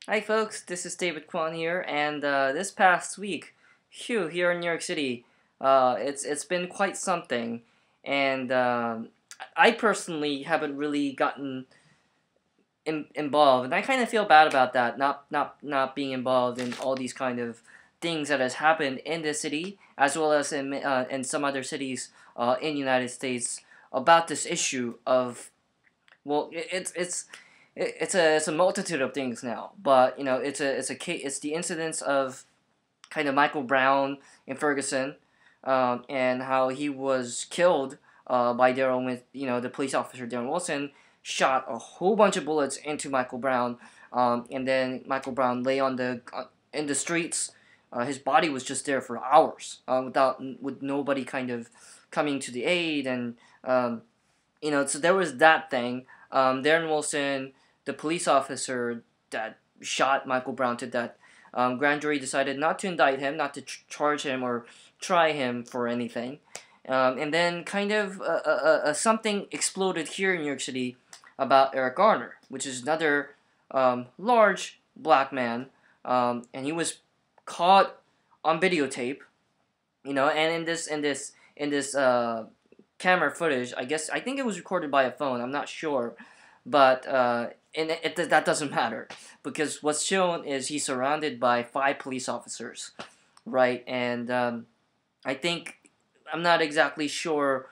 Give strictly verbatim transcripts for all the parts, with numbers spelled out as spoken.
Hi folks, this is David Kwan here, and uh, this past week, phew, here in New York City, uh, it's it's been quite something, and um, I personally haven't really gotten in, involved, and I kind of feel bad about that, not not not being involved in all these kind of things that has happened in the city as well as in uh, in some other cities uh, in United States about this issue of well, it, it's it's it, it's a it's a multitude of things now, but you know it's a it's a ca- it's the incidents of kind of Michael Brown in Ferguson, um, and how he was killed uh, by Daryl with you know the police officer Darren Wilson shot a whole bunch of bullets into Michael Brown, um, and then Michael Brown lay on the uh, in the streets. Uh, his body was just there for hours uh, without with nobody kind of coming to the aid, and um, you know so there was that thing. Um, Darren Wilson, the police officer that shot Michael Brown to death, um, grand jury decided not to indict him, not to ch- charge him or try him for anything. Um, and then kind of uh, uh, uh, something exploded here in New York City about Eric Garner, which is another um, large black man, um, and he was caught on videotape. You know, and in this in this in this uh, camera footage, I guess I think it was recorded by a phone. I'm not sure, but uh, and it, it, that doesn't matter because what's shown is he's surrounded by five police officers, right? And um, I think I'm not exactly sure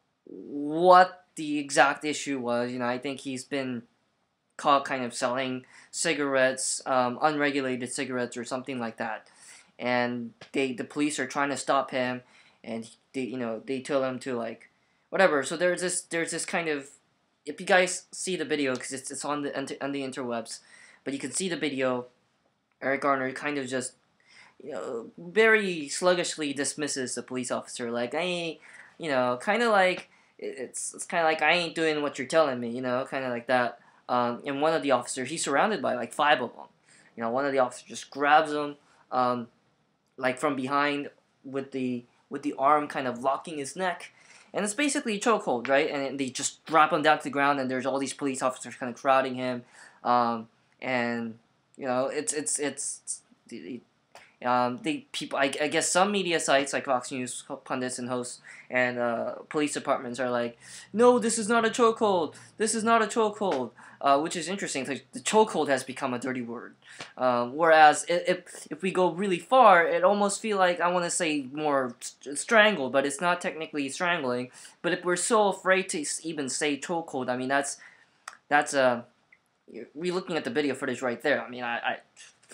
what the exact issue was. You know, I think he's been caught kind of selling cigarettes, um, unregulated cigarettes or something like that, and they the police are trying to stop him, and they you know they tell him to like whatever. So there's this there's this kind of if you guys see the video because it's it's on the on the interwebs, but you can see the video. Eric Garner kind of just you know very sluggishly dismisses the police officer like I ain't you know kind of like it's it's kind of like I ain't doing what you're telling me you know kind of like that. Um, and one of the officers he's surrounded by like five of them. You know one of the officers just grabs him. Um, like from behind with the with the arm kind of locking his neck, and it's basically a chokehold, right? And they just drop him down to the ground, and there's all these police officers kind of crowding him, um, and you know it's it's it's. it's um, they people, I, I guess some media sites like Fox News pundits and hosts and uh, police departments are like, no, this is not a chokehold. This is not a chokehold, uh, which is interesting. Like the chokehold has become a dirty word. Um, whereas if if we go really far, it almost feel like I want to say more st- strangled, but it's not technically strangling. But if we're so afraid to even say chokehold, I mean that's that's uh, we looking at the video footage right there. I mean I. I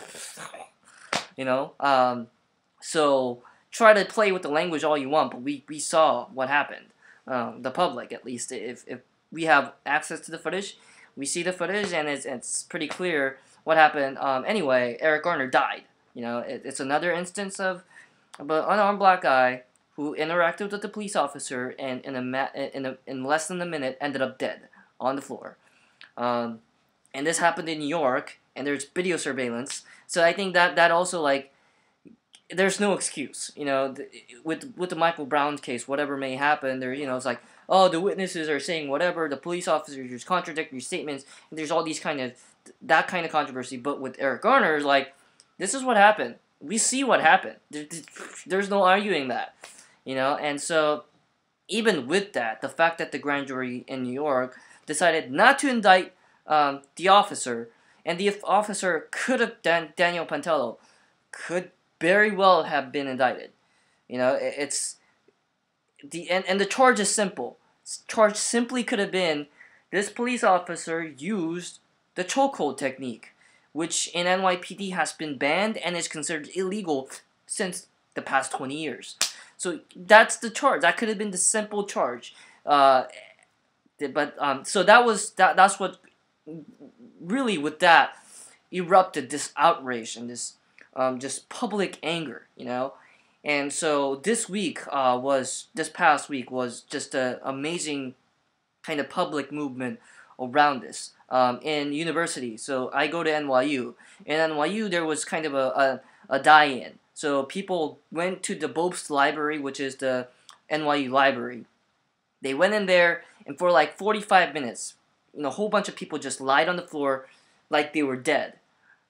you know. Um, so try to play with the language all you want, but we, we saw what happened. Um, the public, at least, if if we have access to the footage, we see the footage, and it's it's pretty clear what happened. Um, anyway, Eric Garner died. You know, it, it's another instance of an unarmed black guy who interacted with the police officer and in a ma- in a, in less than a minute ended up dead on the floor. Um, and this happened in New York, and there's video surveillance. So I think that that also like there's no excuse, you know, with with the Michael Brown case, whatever may happen, there, you know, it's like, oh, the witnesses are saying whatever, the police officers just contradict your statements, and there's all these kind of that kind of controversy. But with Eric Garner, like, this is what happened. We see what happened. There, there's no arguing that, you know, and so even with that, the fact that the grand jury in New York decided not to indict um, the officer, and the officer could have Dan- Daniel Pantello could very well have been indicted. You know, it's the and, and the charge is simple. Charge simply could have been this police officer used the chokehold technique, which in N Y P D has been banned and is considered illegal since the past twenty years. So that's the charge. That could have been the simple charge. Uh, but um, so that was that. That's what really with that erupted this outrage and this um, just public anger, you know. And so this week uh, was this past week was just an amazing kind of public movement around this um, in university. So I go to N Y U. In N Y U, there was kind of a, a, a die-in. So people went to the Bobst Library, which is the N Y U library. They went in there, and for like forty-five minutes, you know, a whole bunch of people just lied on the floor like they were dead.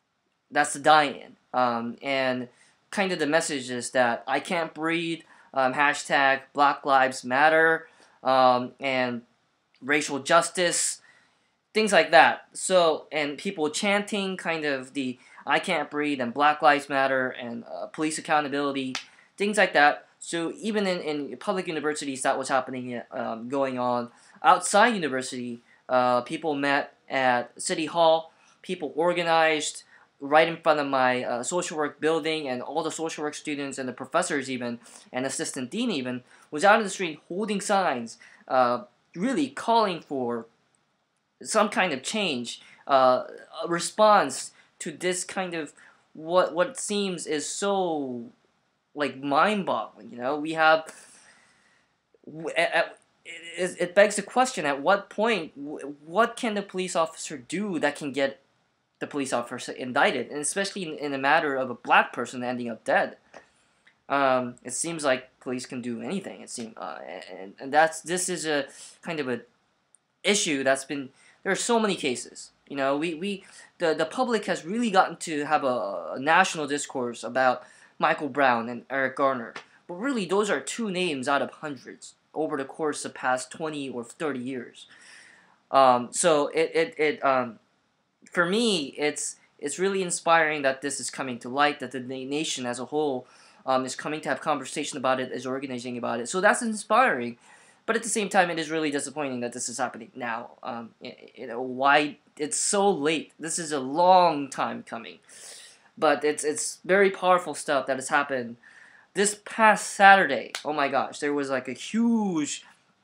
that's the die-in. Um, and kind of the message is that I can't breathe. Um, hashtag Black Lives Matter, um, and racial justice, things like that. So, and people chanting kind of the I can't breathe and Black Lives Matter and uh, police accountability, things like that. So even in, in public universities, that was happening, um, going on. Outside university, uh, people met at City Hall, people organized right in front of my uh, social work building, and all the social work students and the professors even, and assistant dean even, was out in the street holding signs, uh, really calling for some kind of change, uh, a response to this kind of what what seems is so like mind-boggling. You know, we have at, at, it, it begs the question: at what point, what can the police officer do that can get the police officer indicted, and especially in, in a matter of a black person ending up dead? Um, it seems like police can do anything. It seems, uh, and and that's this is a kind of a issue that's been there are so many cases. You know, we, we the, the public has really gotten to have a, a national discourse about Michael Brown and Eric Garner. But really, those are two names out of hundreds over the course of past twenty or thirty years. Um, so it, it, it um, for me, it's it's really inspiring that this is coming to light, that the nation as a whole um, is coming to have conversation about it, is organizing about it. So that's inspiring. But at the same time, it is really disappointing that this is happening now. Um, you know, why it's so late. This is a long time coming, but it's it's very powerful stuff that has happened this past Saturday. Oh my gosh, there was like a huge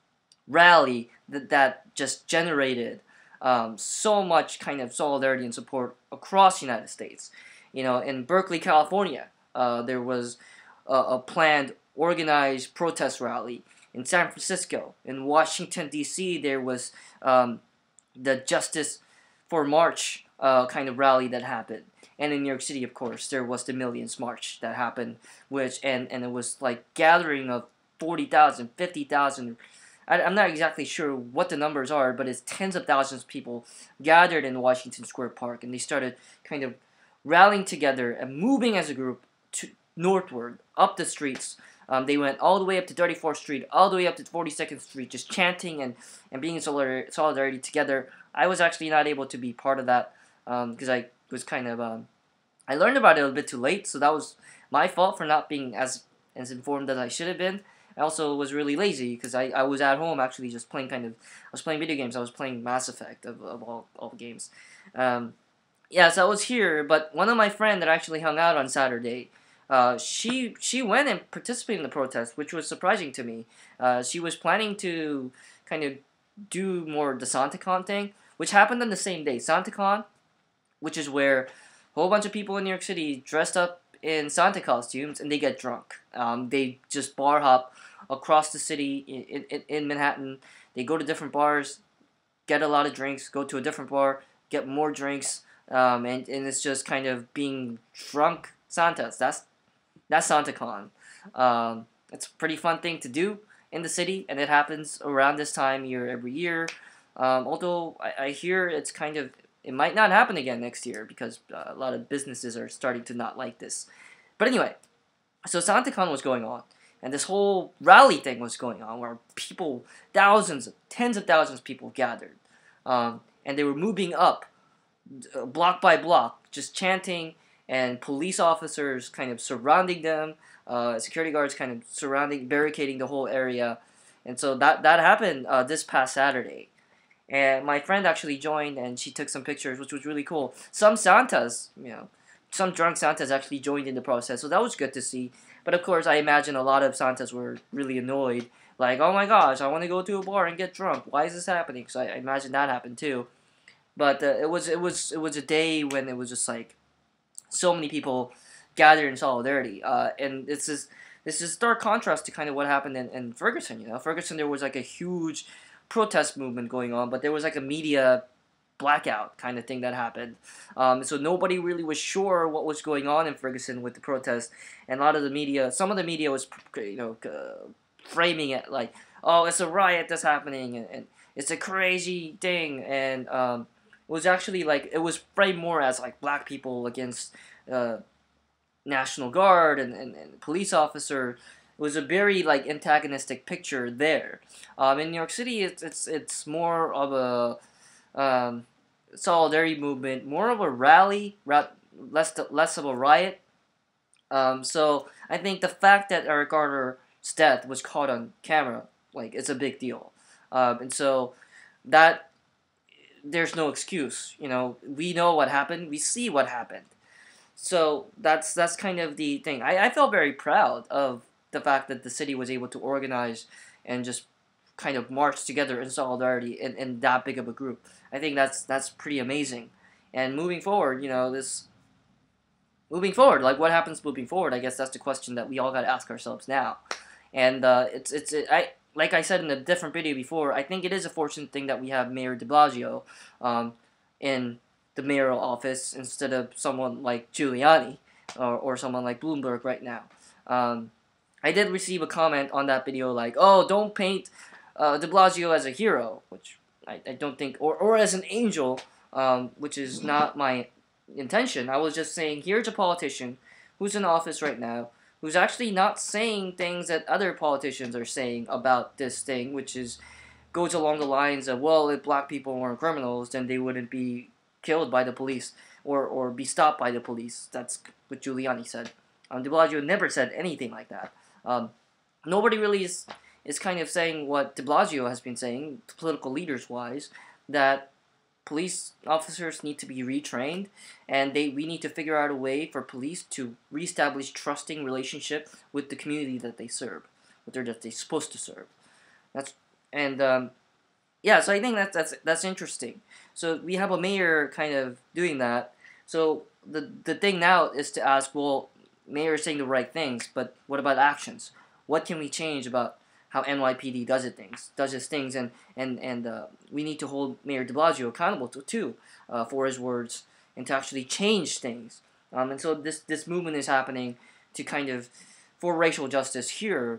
rally that that just generated um, so much kind of solidarity and support across the United States. You know, in Berkeley, California, uh, there was a, a planned organized protest rally. In San Francisco, in Washington, D C, there was um, the Justice for March uh, kind of rally that happened. And in New York City, of course, there was the Millions March that happened, which and, and it was like gathering of forty thousand, fifty thousand. I, I'm not exactly sure what the numbers are, but it's tens of thousands of people gathered in Washington Square Park, and they started kind of rallying together and moving as a group to northward, up the streets. Um, they went all the way up to thirty-fourth Street, all the way up to forty-second Street, just chanting and, and being in solidar- solidarity together. I was actually not able to be part of that because um, I was kind of, um, I learned about it a little bit too late, so that was my fault for not being as, as informed as I should have been. I also was really lazy because I, I was at home actually just playing kind of, I was playing video games. I was playing Mass Effect of, of all, all the games. Um, yeah, so I was here, but one of my friends that actually hung out on Saturday, Uh, she she went and participated in the protest, which was surprising to me. Uh, she was planning to kind of do more the SantaCon thing, which happened on the same day. SantaCon, which is where a whole bunch of people in New York City dressed up in Santa costumes and they get drunk. Um, they just bar hop across the city in, in, in Manhattan. They go to different bars, get a lot of drinks, go to a different bar, get more drinks, um, and, and it's just kind of being drunk Santas. That's That's SantaCon. Um, it's a pretty fun thing to do in the city, and it happens around this time year every year. Um, although I, I hear it's kind of, it might not happen again next year because uh, a lot of businesses are starting to not like this. But anyway, so SantaCon was going on, and this whole rally thing was going on where people, thousands, tens of thousands of people gathered, um, and they were moving up uh, block by block, just chanting, and police officers kind of surrounding them, uh, security guards kind of surrounding, barricading the whole area, and so that that happened uh, this past Saturday, and my friend actually joined, and she took some pictures, which was really cool. Some Santas, you know, some drunk Santas actually joined in the process, so that was good to see. But of course, I imagine a lot of Santas were really annoyed, like, oh my gosh, I want to go to a bar and get drunk. Why is this happening? So I, I imagine that happened too. But uh, it was it was it was a day when it was just like so many people gathered in solidarity, uh, and this is this is stark contrast to kind of what happened in, in Ferguson. You know, Ferguson, there was like a huge protest movement going on, but there was like a media blackout kind of thing that happened. Um, so nobody really was sure what was going on in Ferguson with the protest, and a lot of the media, some of the media was, you know, uh, framing it like, oh, it's a riot that's happening, and, and it's a crazy thing, and um, was actually like it was framed more as like black people against uh, National Guard and, and, and police officer. It was a very like antagonistic picture there. Um, in New York City, it's it's it's more of a um, solidarity movement, more of a rally, ra- less less of a riot. Um, so I think the fact that Eric Garner's death was caught on camera, like, it's a big deal. Um, and so that there's no excuse. You know, we know what happened. We see what happened. So that's that's kind of the thing. I, I felt very proud of the fact that the city was able to organize and just kind of march together in solidarity in, in that big of a group. I think that's that's pretty amazing. And moving forward, you know, this moving forward, like what happens moving forward? I guess that's the question that we all got to ask ourselves now. And uh, it's it's it, I like I said in a different video before. I think it is a fortunate thing that we have Mayor De Blasio um, in the mayoral office instead of someone like Giuliani or, or someone like Bloomberg right now. Um, I did receive a comment on that video like, oh, don't paint uh, De Blasio as a hero, which I, I don't think, or, or as an angel, um, which is not my intention. I was just saying, here's a politician who's in office right now, who's actually not saying things that other politicians are saying about this thing, which is goes along the lines of, well, if black people weren't criminals, then they wouldn't be killed by the police or, or be stopped by the police. That's what Giuliani said. Um, De Blasio never said anything like that. Um, nobody really is, is kind of saying what De Blasio has been saying, political leaders-wise, that police officers need to be retrained, and they we need to figure out a way for police to reestablish trusting relationship with the community that they serve, what they're that they're supposed to serve. That's and um, yeah, so I think that's that's that's interesting. So we have a mayor kind of doing that. So the the thing now is to ask, well, mayor is saying the right things, but what about actions? What can we change about how N Y P D does it things, does its things, and and and uh, we need to hold Mayor De Blasio accountable to too uh, for his words and to actually change things. Um, and so this this movement is happening to kind of for racial justice here,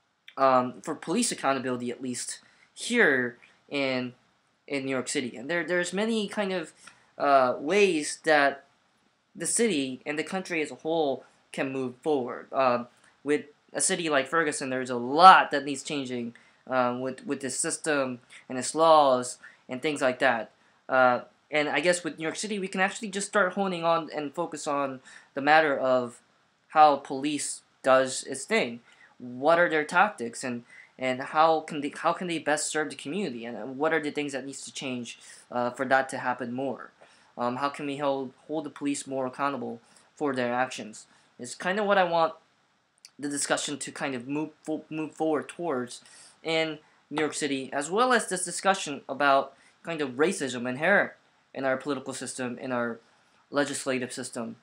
um, for police accountability at least here in in New York City. And there there's many kind of uh, ways that the city and the country as a whole can move forward. Um, with a city like Ferguson, there's a lot that needs changing um, with with this system and its laws and things like that. Uh, and I guess with New York City, we can actually just start honing on and focus on the matter of how police does its thing. What are their tactics, and and how can they how can they best serve the community, and what are the things that needs to change uh, for that to happen more? Um, how can we hold hold the police more accountable for their actions? It's kind of what I want the discussion to kind of move fo move forward towards in New York City, as well as this discussion about kind of racism inherent in our political system, in our legislative system.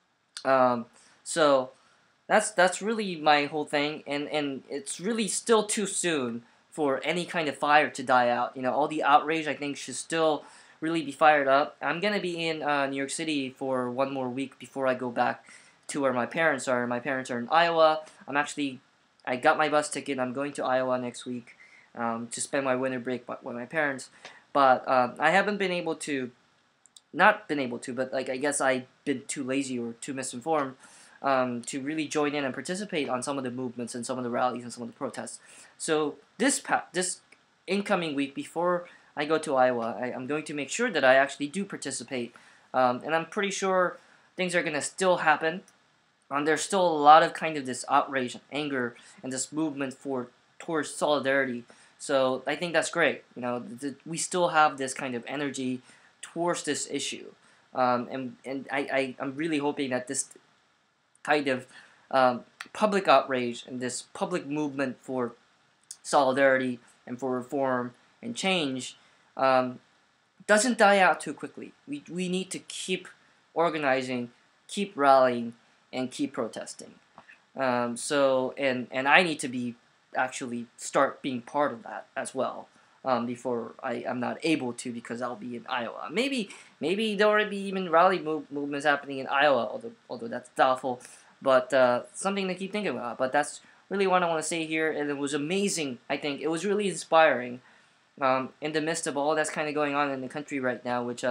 Um, so that's that's really my whole thing, and and it's really still too soon for any kind of fire to die out. You know, all the outrage I think should still really be fired up. I'm gonna be in uh, New York City for one more week before I go back to where my parents are. My parents are in Iowa. I'm actually, I got my bus ticket. I'm going to Iowa next week um, to spend my winter break with my parents. But um, I haven't been able to, not been able to, but like I guess I've been too lazy or too misinformed um, to really join in and participate on some of the movements and some of the rallies and some of the protests. So this pa this incoming week before I go to Iowa, I, I'm going to make sure that I actually do participate. Um, and I'm pretty sure things are going to still happen. Um, there's still a lot of kind of this outrage and anger and this movement for towards solidarity. So I think that's great. You know, th we still have this kind of energy towards this issue, um, and and I, I I'm really hoping that this kind of um, public outrage and this public movement for solidarity and for reform and change um, doesn't die out too quickly. We we need to keep organizing, keep rallying, and keep protesting. Um, so, and and I need to be actually start being part of that as well um, before I am not able to, because I'll be in Iowa. Maybe maybe there will be even rally move, movements happening in Iowa, although although that's doubtful. But uh, something to keep thinking about. But that's really what I want to say here, and it was amazing. I think it was really inspiring um, in the midst of all that's kind of going on in the country right now, which uh,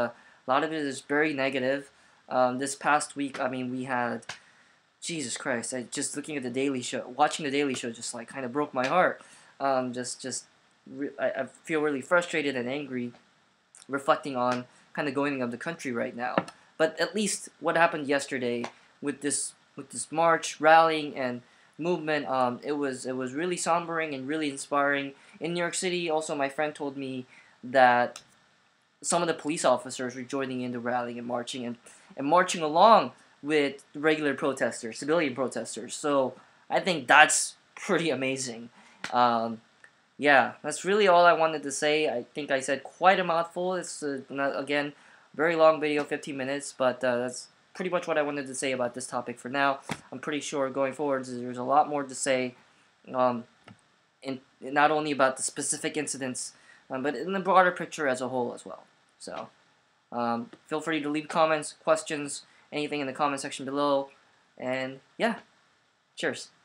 A lot of it is very negative. Um, this past week, I mean, we had, Jesus Christ, I just looking at the Daily Show, watching the Daily Show just like kind of broke my heart. Um, just, just, re- I, I feel really frustrated and angry reflecting on kind of going of the country right now. But at least what happened yesterday with this with this march, rallying, and movement, um, it was it was really sombering and really inspiring. In New York City, also my friend told me that some of the police officers were joining in the rallying and marching and, and marching along with regular protesters, civilian protesters. So I think that's pretty amazing. Um, yeah, that's really all I wanted to say. I think I said quite a mouthful. It's, uh, not, again, very long video, fifteen minutes, but uh, that's pretty much what I wanted to say about this topic for now. I'm pretty sure going forward there's a lot more to say, um, in, not only about the specific incidents, um, but in the broader picture as a whole as well. So, um, feel free to leave comments, questions, anything in the comment section below, and yeah, cheers.